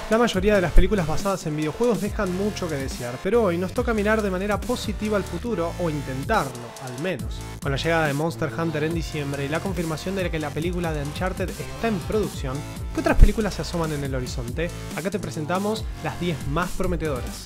La mayoría de las películas basadas en videojuegos dejan mucho que desear, pero hoy nos toca mirar de manera positiva al futuro, o intentarlo, al menos. Con la llegada de Monster Hunter en diciembre y la confirmación de que la película de Uncharted está en producción, ¿qué otras películas se asoman en el horizonte? Acá te presentamos las 10 más prometedoras.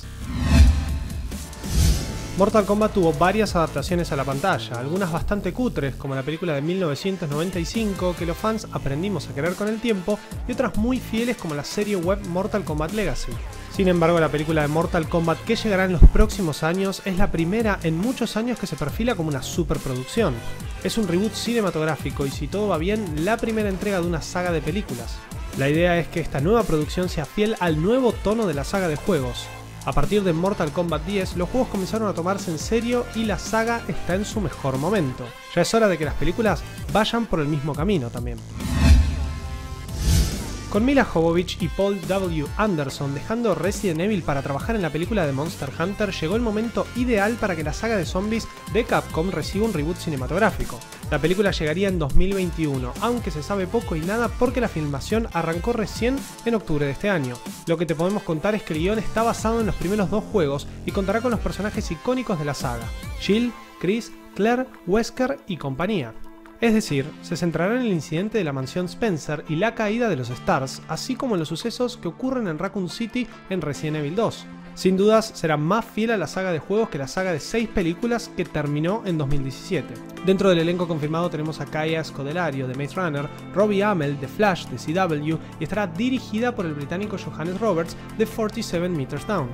Mortal Kombat tuvo varias adaptaciones a la pantalla, algunas bastante cutres, como la película de 1995 que los fans aprendimos a querer con el tiempo, y otras muy fieles como la serie web Mortal Kombat Legacy. Sin embargo, la película de Mortal Kombat que llegará en los próximos años es la primera en muchos años que se perfila como una superproducción. Es un reboot cinematográfico y, si todo va bien, la primera entrega de una saga de películas. La idea es que esta nueva producción sea fiel al nuevo tono de la saga de juegos. A partir de Mortal Kombat 10, los juegos comenzaron a tomarse en serio y la saga está en su mejor momento. Ya es hora de que las películas vayan por el mismo camino también. Con Mila Jovovich y Paul W. Anderson dejando Resident Evil para trabajar en la película de Monster Hunter, llegó el momento ideal para que la saga de zombies de Capcom reciba un reboot cinematográfico. La película llegaría en 2021, aunque se sabe poco y nada porque la filmación arrancó recién en octubre de este año. Lo que te podemos contar es que el guión está basado en los primeros dos juegos y contará con los personajes icónicos de la saga: Jill, Chris, Claire, Wesker y compañía. Es decir, se centrará en el incidente de la mansión Spencer y la caída de los Stars, así como en los sucesos que ocurren en Raccoon City en Resident Evil 2. Sin dudas, será más fiel a la saga de juegos que la saga de 6 películas que terminó en 2017. Dentro del elenco confirmado tenemos a Kaya Scodelario de Maze Runner, Robbie Amell de Flash de CW y estará dirigida por el británico Johannes Roberts de 47 Meters Down.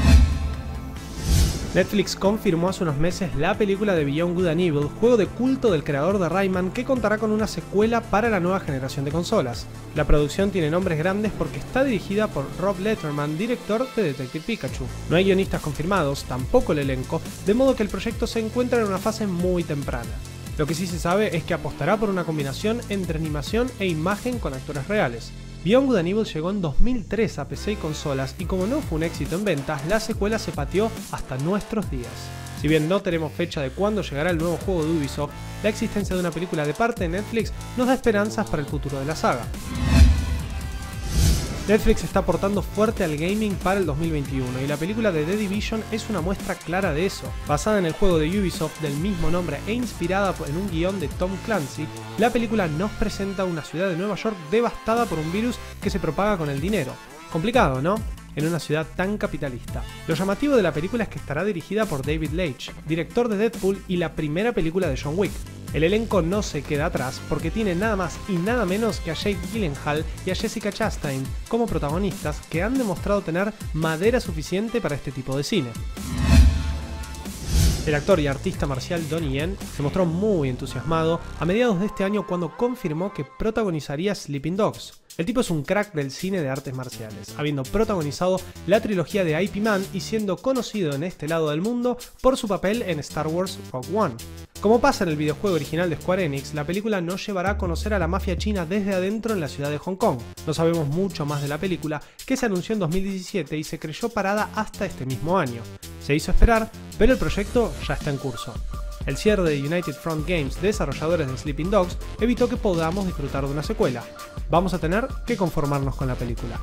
Netflix confirmó hace unos meses la película de Beyond Good and Evil, juego de culto del creador de Rayman, que contará con una secuela para la nueva generación de consolas. La producción tiene nombres grandes porque está dirigida por Rob Letterman, director de Detective Pikachu. No hay guionistas confirmados, tampoco el elenco, de modo que el proyecto se encuentra en una fase muy temprana. Lo que sí se sabe es que apostará por una combinación entre animación e imagen con actores reales. Beyond Good and Evil llegó en 2003 a PC y consolas, y como no fue un éxito en ventas, la secuela se pateó hasta nuestros días. Si bien no tenemos fecha de cuándo llegará el nuevo juego de Ubisoft, la existencia de una película de parte de Netflix nos da esperanzas para el futuro de la saga. Netflix está aportando fuerte al gaming para el 2021 y la película de The Division es una muestra clara de eso. Basada en el juego de Ubisoft del mismo nombre e inspirada en un guión de Tom Clancy, la película nos presenta una ciudad de Nueva York devastada por un virus que se propaga con el dinero. Complicado, ¿no? En una ciudad tan capitalista. Lo llamativo de la película es que estará dirigida por David Leitch, director de Deadpool y la primera película de John Wick. El elenco no se queda atrás porque tiene nada más y nada menos que a Jake Gyllenhaal y a Jessica Chastain como protagonistas, que han demostrado tener madera suficiente para este tipo de cine. El actor y artista marcial Donnie Yen se mostró muy entusiasmado a mediados de este año cuando confirmó que protagonizaría Sleeping Dogs. El tipo es un crack del cine de artes marciales, habiendo protagonizado la trilogía de Ip Man y siendo conocido en este lado del mundo por su papel en Star Wars Rogue One. Como pasa en el videojuego original de Square Enix, la película nos llevará a conocer a la mafia china desde adentro en la ciudad de Hong Kong. No sabemos mucho más de la película, que se anunció en 2017 y se creyó parada hasta este mismo año. Se hizo esperar, pero el proyecto ya está en curso. El cierre de United Front Games, desarrolladores de Sleeping Dogs, evitó que podamos disfrutar de una secuela. Vamos a tener que conformarnos con la película.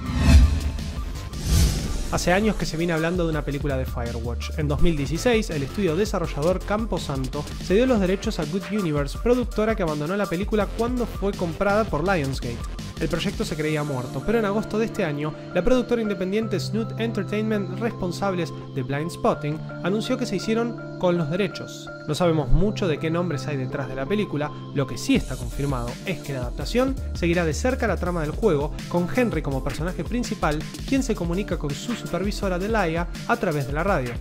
Hace años que se viene hablando de una película de Firewatch. En 2016, el estudio desarrollador Camposanto se dio los derechos a Good Universe, productora que abandonó la película cuando fue comprada por Lionsgate. El proyecto se creía muerto, pero en agosto de este año, la productora independiente Snoot Entertainment, responsables de Blindspotting, anunció que se hicieron con los derechos. No sabemos mucho de qué nombres hay detrás de la película. Lo que sí está confirmado es que la adaptación seguirá de cerca la trama del juego, con Henry como personaje principal, quien se comunica con su supervisora Delia a través de la radio.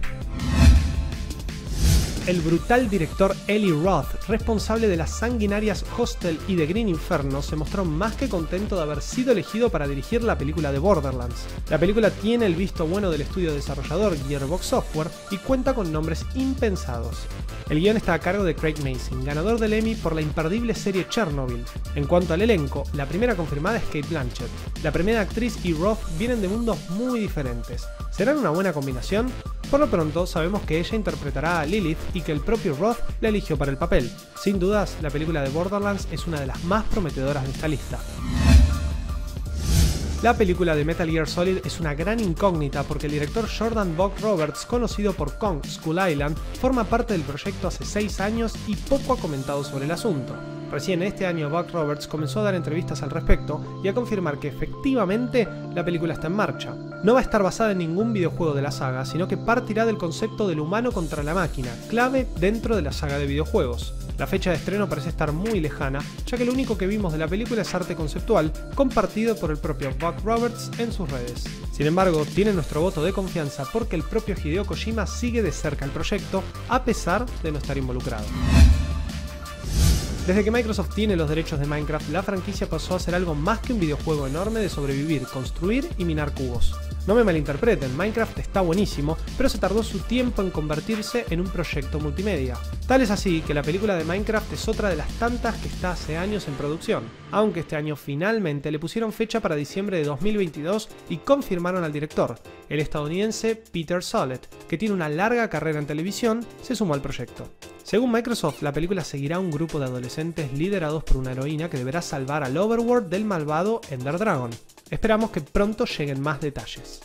El brutal director Eli Roth, responsable de las sanguinarias Hostel y The Green Inferno, se mostró más que contento de haber sido elegido para dirigir la película de Borderlands. La película tiene el visto bueno del estudio desarrollador Gearbox Software y cuenta con nombres impensados. El guión está a cargo de Craig Mazin, ganador del Emmy por la imperdible serie Chernobyl. En cuanto al elenco, la primera confirmada es Cate Blanchett. La primera actriz y Roth vienen de mundos muy diferentes. ¿Serán una buena combinación? Por lo pronto, sabemos que ella interpretará a Lilith y que el propio Roth la eligió para el papel. Sin dudas, la película de Borderlands es una de las más prometedoras de esta lista. La película de Metal Gear Solid es una gran incógnita porque el director Jordan Buck Roberts, conocido por Kong Skull Island, forma parte del proyecto hace 6 años y poco ha comentado sobre el asunto. Recién este año Buck Roberts comenzó a dar entrevistas al respecto y a confirmar que efectivamente la película está en marcha. No va a estar basada en ningún videojuego de la saga, sino que partirá del concepto del humano contra la máquina, clave dentro de la saga de videojuegos. La fecha de estreno parece estar muy lejana, ya que lo único que vimos de la película es arte conceptual, compartido por el propio Buck Roberts en sus redes. Sin embargo, tiene nuestro voto de confianza porque el propio Hideo Kojima sigue de cerca el proyecto, a pesar de no estar involucrado. Desde que Microsoft tiene los derechos de Minecraft, la franquicia pasó a ser algo más que un videojuego enorme de sobrevivir, construir y minar cubos. No me malinterpreten, Minecraft está buenísimo, pero se tardó su tiempo en convertirse en un proyecto multimedia. Tal es así que la película de Minecraft es otra de las tantas que está hace años en producción, aunque este año finalmente le pusieron fecha para diciembre de 2022 y confirmaron al director, el estadounidense Peter Sollett, que tiene una larga carrera en televisión, se sumó al proyecto. Según Microsoft, la película seguirá un grupo de adolescentes liderados por una heroína que deberá salvar al Overworld del malvado Ender Dragon. Esperamos que pronto lleguen más detalles.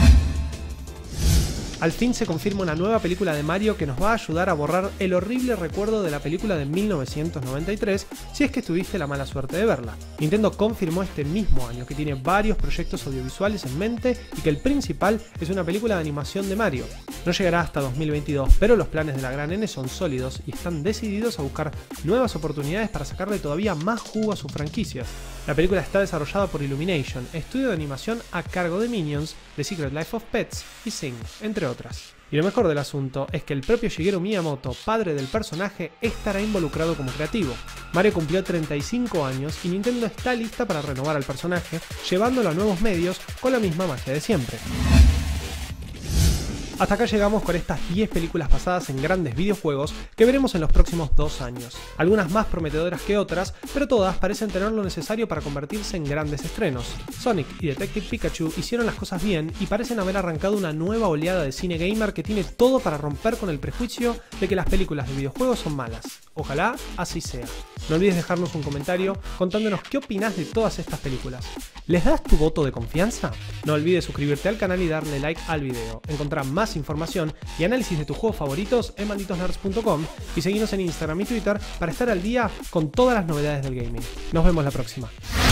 Al fin se confirma una nueva película de Mario que nos va a ayudar a borrar el horrible recuerdo de la película de 1993 si es que tuviste la mala suerte de verla. Nintendo confirmó este mismo año que tiene varios proyectos audiovisuales en mente y que el principal es una película de animación de Mario. No llegará hasta 2022, pero los planes de la gran N son sólidos y están decididos a buscar nuevas oportunidades para sacarle todavía más jugo a sus franquicias. La película está desarrollada por Illumination, estudio de animación a cargo de Minions, The Secret Life of Pets y Sing, entre otras. Y lo mejor del asunto es que el propio Shigeru Miyamoto, padre del personaje, estará involucrado como creativo. Mario cumplió 35 años y Nintendo está lista para renovar al personaje, llevándolo a nuevos medios con la misma magia de siempre. Hasta acá llegamos con estas 10 películas basadas en grandes videojuegos que veremos en los próximos 2 años. Algunas más prometedoras que otras, pero todas parecen tener lo necesario para convertirse en grandes estrenos. Sonic y Detective Pikachu hicieron las cosas bien y parecen haber arrancado una nueva oleada de cine gamer que tiene todo para romper con el prejuicio de que las películas de videojuegos son malas. Ojalá así sea. No olvides dejarnos un comentario contándonos qué opinás de todas estas películas. ¿Les das tu voto de confianza? No olvides suscribirte al canal y darle like al video. Encontrá más información y análisis de tus juegos favoritos en malditosnerds.com y seguinos en Instagram y Twitter para estar al día con todas las novedades del gaming. Nos vemos la próxima.